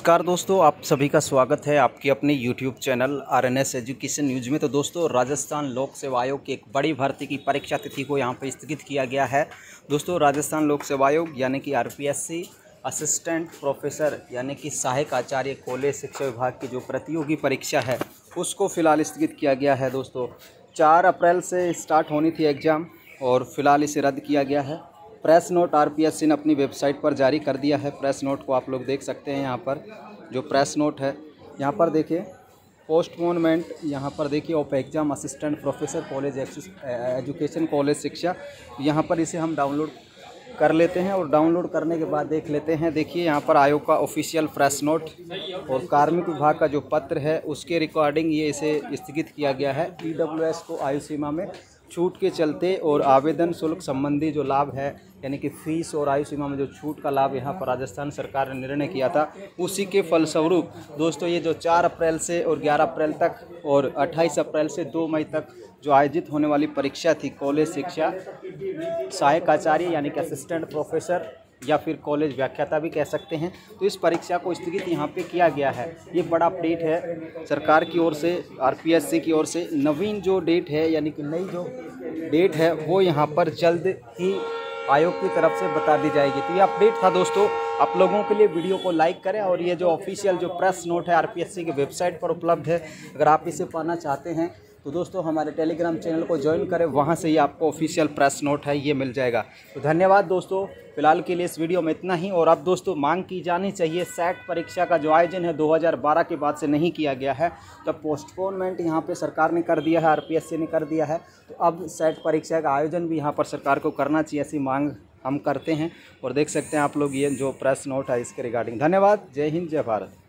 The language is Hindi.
नमस्कार दोस्तों, आप सभी का स्वागत है आपकी अपने YouTube channel RNS education news में। तो दोस्तों, राजस्थान लोक सेवा आयोग की एक बड़ी भर्ती की परीक्षा तिथि को यहां पर स्थगित किया गया है। दोस्तों, राजस्थान लोक सेवा आयोग यानी कि RPSC असिस्टेंट प्रोफेसर यानी कि सहायक आचार्य कॉलेज शिक्षा विभाग की जो प्रतियोगी परीक्षा है उसको फ़िलहाल स्थगित किया गया है। दोस्तों, 4 अप्रैल से स्टार्ट होनी थी एग्ज़ाम और फ़िलहाल इसे रद्द किया गया है। प्रेस नोट RPSC ने अपनी वेबसाइट पर जारी कर दिया है। प्रेस नोट को आप लोग देख सकते हैं। यहाँ पर जो प्रेस नोट है, यहाँ पर देखिए पोस्टपोनमेंट, यहाँ पर देखिए of exam assistant professor college education college शिक्षा, यहाँ पर इसे हम डाउनलोड कर लेते हैं और डाउनलोड करने के बाद देख लेते हैं। देखिए यहाँ पर आयोग का ऑफिशियल प्रेस नोट और कार्मिक विभाग का जो पत्र है उसके रिकॉर्डिंग ये इसे स्थगित किया गया है। EWS को आयु सीमा में छूट के चलते और आवेदन शुल्क संबंधी जो लाभ है यानी कि फ़ीस और आयु सीमा में जो छूट का लाभ यहाँ पर राजस्थान सरकार ने निर्णय किया था, उसी के फलस्वरूप दोस्तों ये जो 4 अप्रैल से और 11 अप्रैल तक और 28 अप्रैल से 2 मई तक जो आयोजित होने वाली परीक्षा थी कॉलेज शिक्षा सहायक आचार्य यानी कि असिस्टेंट प्रोफेसर या फिर कॉलेज व्याख्याता भी कह सकते हैं, तो इस परीक्षा को स्थगित यहाँ पे किया गया है। ये बड़ा अपडेट है सरकार की ओर से, RPSC की ओर से। नवीन जो डेट है यानी कि नई जो डेट है वो यहाँ पर जल्द ही आयोग की तरफ से बता दी जाएगी। तो ये अपडेट था दोस्तों आप लोगों के लिए। वीडियो को लाइक करें और ये जो ऑफिशियल जो प्रेस नोट है RPSC की वेबसाइट पर उपलब्ध है, अगर आप इसे पाना चाहते हैं तो दोस्तों हमारे टेलीग्राम चैनल को ज्वाइन करें, वहाँ से ही आपको ऑफिशियल प्रेस नोट है ये मिल जाएगा। तो धन्यवाद दोस्तों, फिलहाल के लिए इस वीडियो में इतना ही। और अब दोस्तों मांग की जानी चाहिए, सेट परीक्षा का जो आयोजन है 2012 के बाद से नहीं किया गया है, तो पोस्टपोनमेंट यहाँ पे सरकार ने कर दिया है, RPSC ने कर दिया है, तो अब सेट परीक्षा का आयोजन भी यहाँ पर सरकार को करना चाहिए, ऐसी मांग हम करते हैं। और देख सकते हैं आप लोग ये जो प्रेस नोट है इसके रिगार्डिंग। धन्यवाद, जय हिंद, जय भारत।